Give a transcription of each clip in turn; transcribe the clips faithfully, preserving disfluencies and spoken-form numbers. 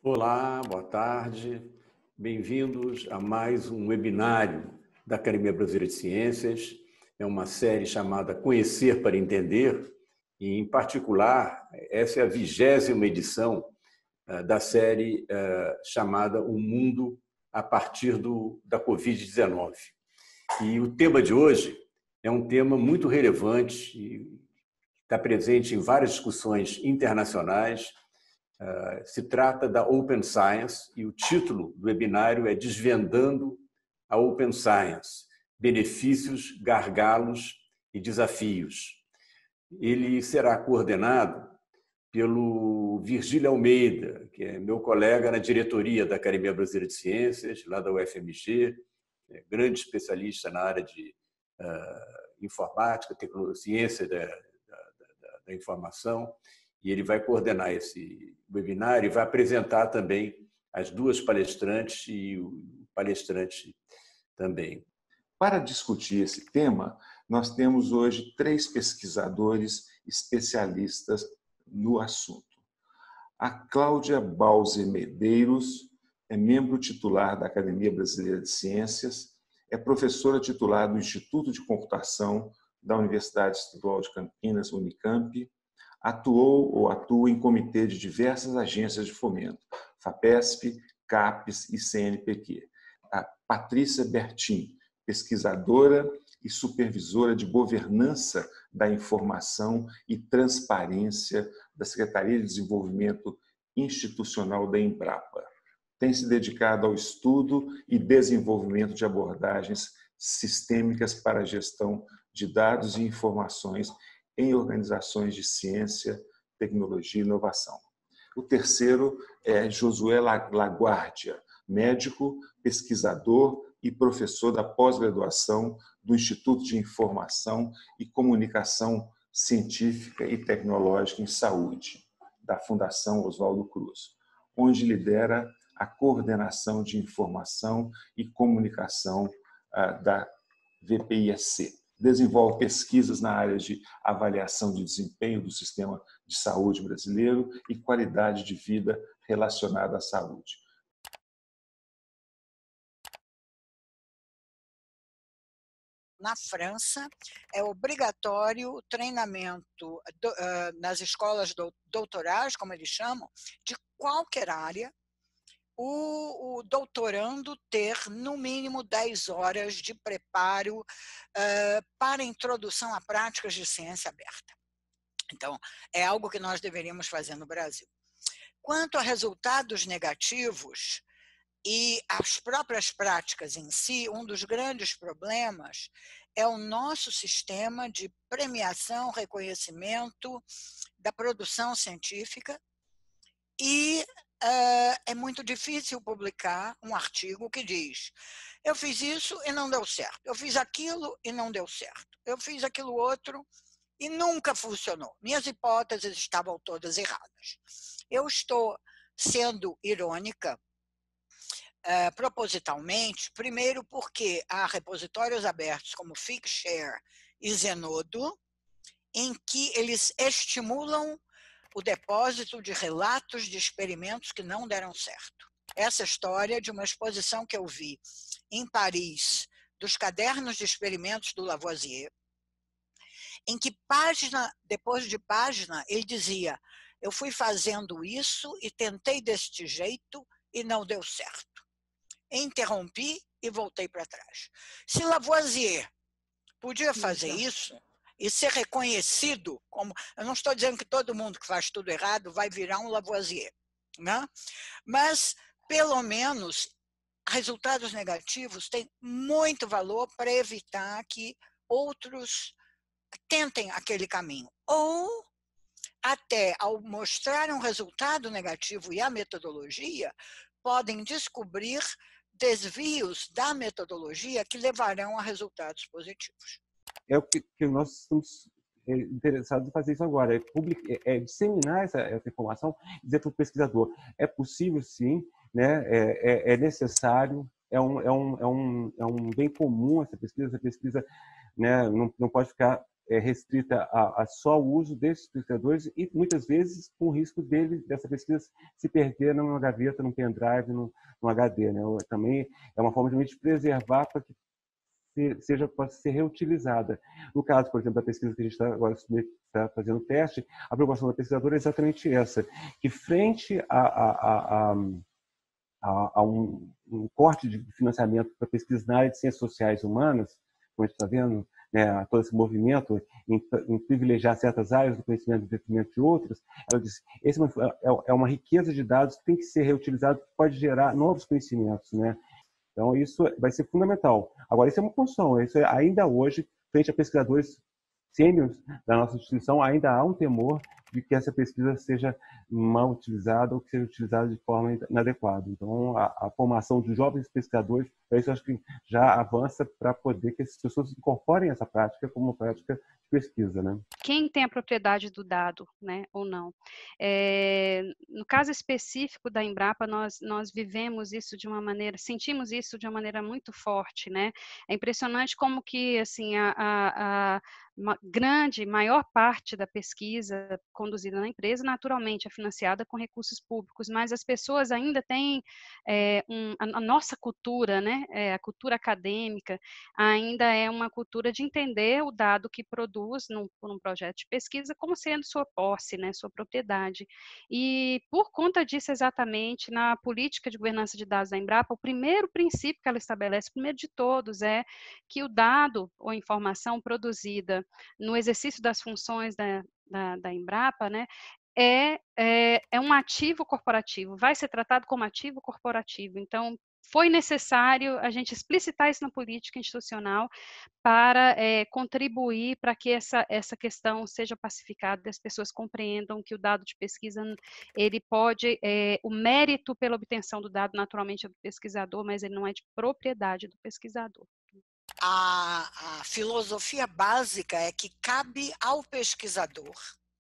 Olá, boa tarde. Bem-vindos a mais um webinário da Academia Brasileira de Ciências. É uma série chamada Conhecer para Entender e, em particular, essa é a vigésima edição da série chamada O Mundo a partir do, da covid dezenove. E o tema de hoje é um tema muito relevante e está presente em várias discussões internacionais. Se trata da Open Science e o título do webinário é Desvendando a Open Science, Benefícios, Gargalos e Desafios. Ele será coordenado pelo Virgílio Almeida, que é meu colega na diretoria da Academia Brasileira de Ciências, lá da U F M G, é grande especialista na área de uh, informática, tecnologia, ciência da, da, da, da informação, e ele vai coordenar esse webinar e vai apresentar também as duas palestrantes e o palestrante também. Para discutir esse tema, nós temos hoje três pesquisadores especialistas no assunto. A Cláudia Balse Medeiros é membro titular da Academia Brasileira de Ciências, é professora titular do Instituto de Computação da Universidade Estadual de Campinas, Unicamp, atuou ou atua em comitê de diversas agências de fomento, FAPESP, CAPES e C N P Q. A Patrícia Bertin, pesquisadora e supervisora de governança da informação e transparência da Secretaria de Desenvolvimento Institucional da Embrapa. Tem se dedicado ao estudo e desenvolvimento de abordagens sistêmicas para a gestão de dados e informações em organizações de ciência, tecnologia e inovação. O terceiro é Josué Laguardia, médico, pesquisador e professor da pós-graduação do Instituto de Informação e Comunicação Científica e Tecnológica em Saúde, da Fundação Oswaldo Cruz, onde lidera a coordenação de informação e comunicação da V P I C. Desenvolve pesquisas na área de avaliação de desempenho do sistema de saúde brasileiro e qualidade de vida relacionada à saúde. Na França, é obrigatório o treinamento do, uh, nas escolas doutorais, como eles chamam, de qualquer área, o, o doutorando ter no mínimo dez horas de preparo uh, para introdução a práticas de ciência aberta. Então, é algo que nós deveríamos fazer no Brasil. Quanto a resultados negativos e as próprias práticas em si, um dos grandes problemas é o nosso sistema de premiação, reconhecimento da produção científica e uh, é muito difícil publicar um artigo que diz: eu fiz isso e não deu certo, eu fiz aquilo e não deu certo, eu fiz aquilo outro e nunca funcionou. Minhas hipóteses estavam todas erradas. Eu estou sendo irônica, Uh, propositalmente, primeiro porque há repositórios abertos como Figshare e Zenodo, em que eles estimulam o depósito de relatos de experimentos que não deram certo. Essa história de uma exposição que eu vi em Paris, dos cadernos de experimentos do Lavoisier, em que página depois de página ele dizia: eu fui fazendo isso e tentei deste jeito e não deu certo. Interrompi e voltei para trás. Se Lavoisier podia fazer isso e ser reconhecido como... Eu não estou dizendo que todo mundo que faz tudo errado vai virar um Lavoisier, né? Mas, pelo menos, resultados negativos têm muito valor para evitar que outros tentem aquele caminho. Ou, até ao mostrar um resultado negativo e a metodologia, podem descobrir desvios da metodologia que levarão a resultados positivos. É o que, que nós estamos interessados em fazer isso agora, é, public, é, é disseminar essa, essa informação, dizer para o pesquisador, é possível sim, né, é, é, é necessário, é um, é, um, é, um, é um bem comum essa pesquisa, essa pesquisa, né, não, não pode ficar é, restrita a, a só o uso desses pesquisadores e muitas vezes com o risco dele, dessa pesquisa se perder numa gaveta, num pendrive, num, num H D. Né? Também é uma forma de preservar para que seja, possa ser reutilizada. No caso, por exemplo, da pesquisa que a gente está agora está fazendo teste, a preocupação da pesquisadora é exatamente essa, que frente a, a, a, a, a, a um, um corte de financiamento para pesquisa na área de ciências sociais e humanas, como a gente está vendo, né, todo esse movimento em, em privilegiar certas áreas do conhecimento em detrimento de outras, ela disse, esse é uma riqueza de dados que tem que ser reutilizado, que pode gerar novos conhecimentos, né? Então, isso vai ser fundamental. Agora, isso é uma construção. Isso é, ainda hoje, frente a pesquisadores sêniores da nossa instituição, ainda há um temor de que essa pesquisa seja mal utilizada ou que seja utilizada de forma inadequada. Então, a, a formação de jovens pesquisadores, para isso, acho que já avança para poder que essas pessoas incorporem essa prática como uma prática de pesquisa, né? Quem tem a propriedade do dado, né, ou não? É, no caso específico da Embrapa, nós, nós vivemos isso de uma maneira, sentimos isso de uma maneira muito forte, né? É impressionante como que, assim, a, a, a uma grande, maior parte da pesquisa conduzida na empresa, naturalmente, é financiada com recursos públicos, mas as pessoas ainda têm é, um, a, a nossa cultura, né, é, a cultura acadêmica, ainda é uma cultura de entender o dado que produz num, num projeto de pesquisa como sendo sua posse, né, sua propriedade. E, por conta disso, exatamente, na política de governança de dados da Embrapa, o primeiro princípio que ela estabelece, o primeiro de todos, é que o dado ou informação produzida no exercício das funções da, da, da Embrapa, né, é, é, é um ativo corporativo, vai ser tratado como ativo corporativo. Então, foi necessário a gente explicitar isso na política institucional para é, contribuir para que essa, essa questão seja pacificada, e as pessoas compreendam que o dado de pesquisa, ele pode, é, o mérito pela obtenção do dado naturalmente é do pesquisador, mas ele não é de propriedade do pesquisador. A, a filosofia básica é que cabe ao pesquisador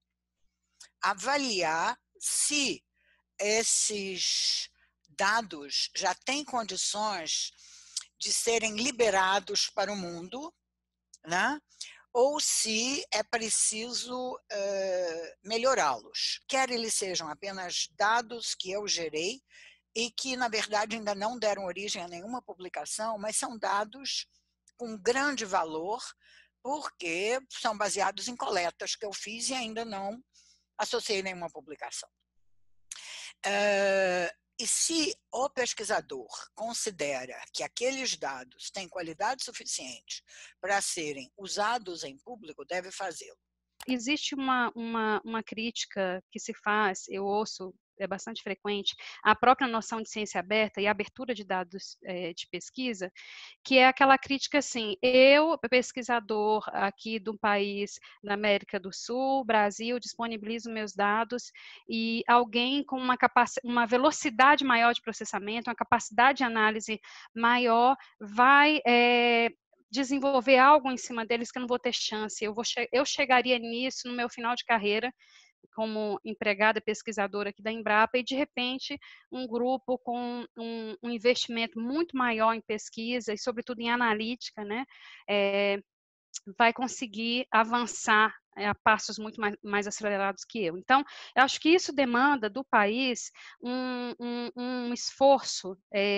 avaliar se esses dados já têm condições de serem liberados para o mundo, né? Ou se é preciso uh, melhorá-los. Quer eles sejam apenas dados que eu gerei e que, na verdade, ainda não deram origem a nenhuma publicação, mas são dados com grande valor, porque são baseados em coletas que eu fiz e ainda não associei nenhuma publicação. Uh, e se o pesquisador considera que aqueles dados têm qualidade suficiente para serem usados em público, deve fazê-lo. Existe uma, uma, uma crítica que se faz, eu ouço, é bastante frequente, a própria noção de ciência aberta e abertura de dados é, de pesquisa, que é aquela crítica assim, eu, pesquisador aqui do país da América do Sul, Brasil, disponibilizo meus dados e alguém com uma, capac- uma velocidade maior de processamento, uma capacidade de análise maior, vai... É, desenvolver algo em cima deles que eu não vou ter chance. Eu, vou che- eu chegaria nisso no meu final de carreira, como empregada pesquisadora aqui da Embrapa, e de repente um grupo com um, um investimento muito maior em pesquisa e sobretudo em analítica, né, é, vai conseguir avançar é, a passos muito mais, mais acelerados que eu. Então, eu acho que isso demanda do país um, um, um esforço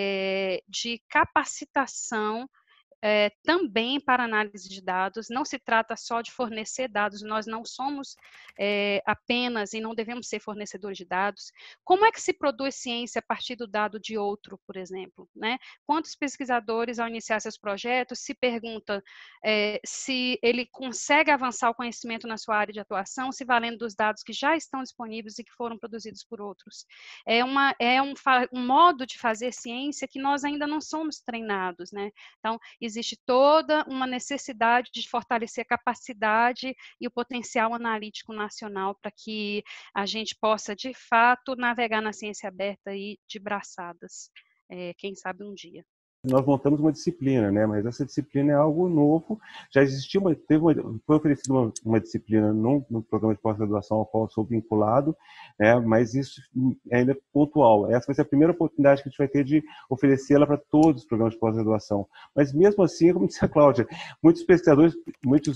é, de capacitação É, também para análise de dados. Não se trata só de fornecer dados, nós não somos é, apenas e não devemos ser fornecedores de dados. Como é que se produz ciência a partir do dado de outro, por exemplo? Né? Quantos pesquisadores, ao iniciar seus projetos, se perguntam é, se ele consegue avançar o conhecimento na sua área de atuação, se valendo dos dados que já estão disponíveis e que foram produzidos por outros? É, uma, é um, um modo de fazer ciência que nós ainda não somos treinados, né? Então, existe toda uma necessidade de fortalecer a capacidade e o potencial analítico nacional para que a gente possa, de fato, navegar na ciência aberta e de braçadas, é, quem sabe um dia. Nós montamos uma disciplina, né? Mas essa disciplina é algo novo. Já existiu, uma, teve uma, foi oferecida uma, uma disciplina no, no programa de pós-graduação ao qual eu sou vinculado, né? Mas isso ainda é pontual. Essa vai ser a primeira oportunidade que a gente vai ter de oferecê-la para todos os programas de pós-graduação. Mas mesmo assim, como disse a Cláudia, muitos pesquisadores, muitos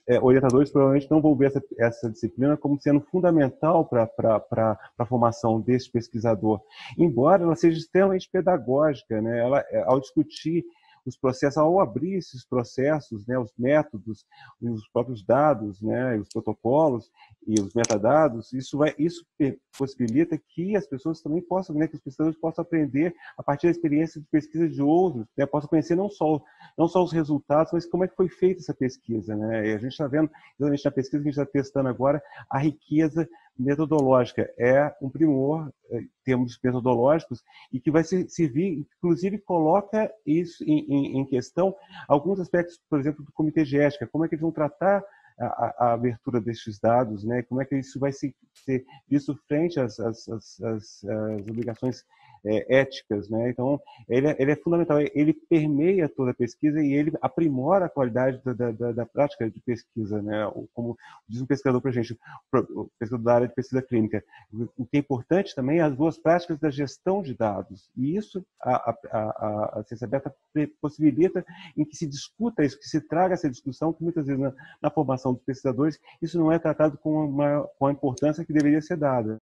é, orientadores provavelmente não vão ver essa, essa disciplina como sendo fundamental para a formação desse pesquisador, embora ela seja extremamente pedagógica, né? Ela, ao discutir os processos, ao abrir esses processos, né, os métodos, os próprios dados, né, os protocolos e os metadados, isso, vai, isso possibilita que as pessoas também possam, né, que os pesquisadores possam aprender a partir da experiência de pesquisa de outros, né, possam conhecer não só, não só os resultados, mas como é que foi feita essa pesquisa, né? E a gente está vendo, exatamente na pesquisa que a gente está testando agora, a riqueza metodológica. É um primor em termos metodológicos e que vai servir, inclusive coloca isso em, em, em questão alguns aspectos, por exemplo, do comitê de ética, como é que eles vão tratar a, a abertura destes dados, né? Como é que isso vai ser, ser visto frente às, às, às, às, às obrigações é, éticas, né? Então, ele é, ele é fundamental, ele permeia toda a pesquisa e ele aprimora a qualidade da, da, da prática de pesquisa, né? Como diz um pesquisador para a gente, o pesquisador da área de pesquisa clínica, o que é importante também é as boas práticas da gestão de dados, e isso a, a, a, a ciência aberta possibilita em que se discuta isso, que se traga essa discussão, que muitas vezes na, na formação dos pesquisadores isso não é tratado com, uma, com a importância que deveria ser dada.